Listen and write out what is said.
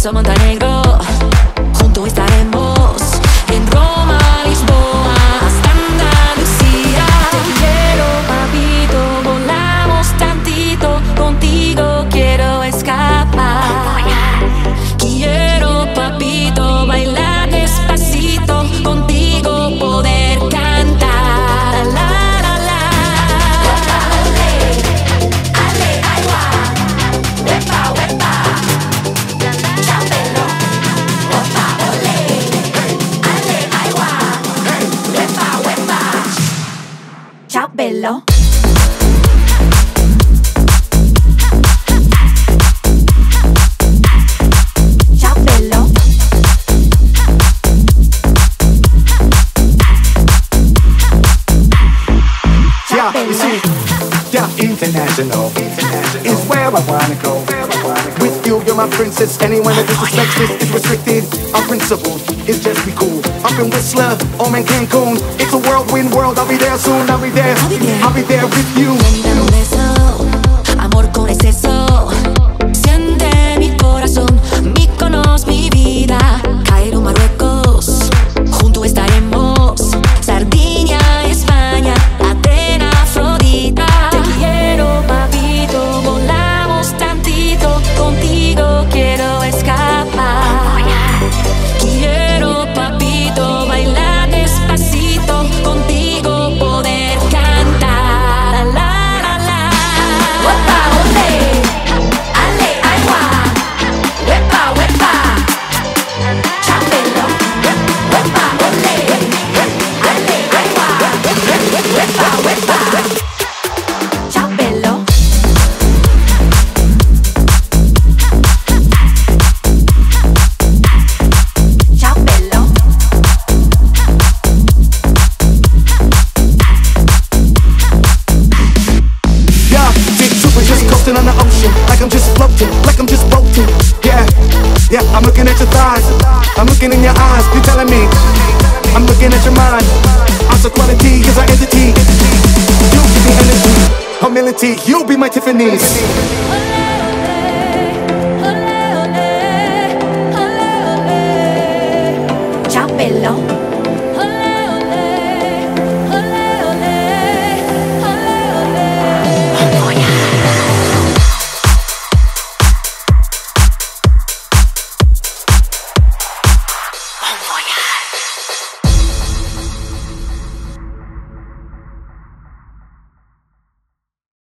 beso Montenegro. Juntos estaremos en Roma, Lisboa, hasta Andalucía. Te quiero, papito, volamos tantito. Contigo quiero escapar. Quiero, papito, bailar despacito. Contigo poder cantar. La, la, la. Ale, ay, wa. Wepa, wepa. Chapelo. Opa, ole. Ale, ay, wa. Wepa, wepa. Chapelo. You see, yeah, international is where I wanna go. With you, you're my princess. Anyone that disrespects this is restricted. Our principle is just be cool. Up in Whistler, home in Cancun. It's a whirlwind world. I'll be there soon. I'll be there with you. Dame un beso, amor con exceso. Siente mi corazón, Mykonos, mi vida. Cairo, Marruecos, juntos estaremos. Sardinia, España, Atenas, Afrodita. Te quiero, papito, volamos tantito. Contigo quiero escapar. Quiero, papito, bailar despacito. Contigo poder cantar. La, la, la. Wepa, ole. Ale, ay, wa. Wepa, wepa. Chapelo. Wepa, ole. Ale, ay, wa. Wepa, wepa. Chapelo. Chapelo. Yeah, big super just coasting on the ocean. Like I'm just floating, like I'm just boating. Yeah, yeah, I'm looking at your thighs. I'm looking in your eyes. You're telling me I'm looking at your mind. Our quality is our entity. You give me energy, humility. You be my Tiffany's.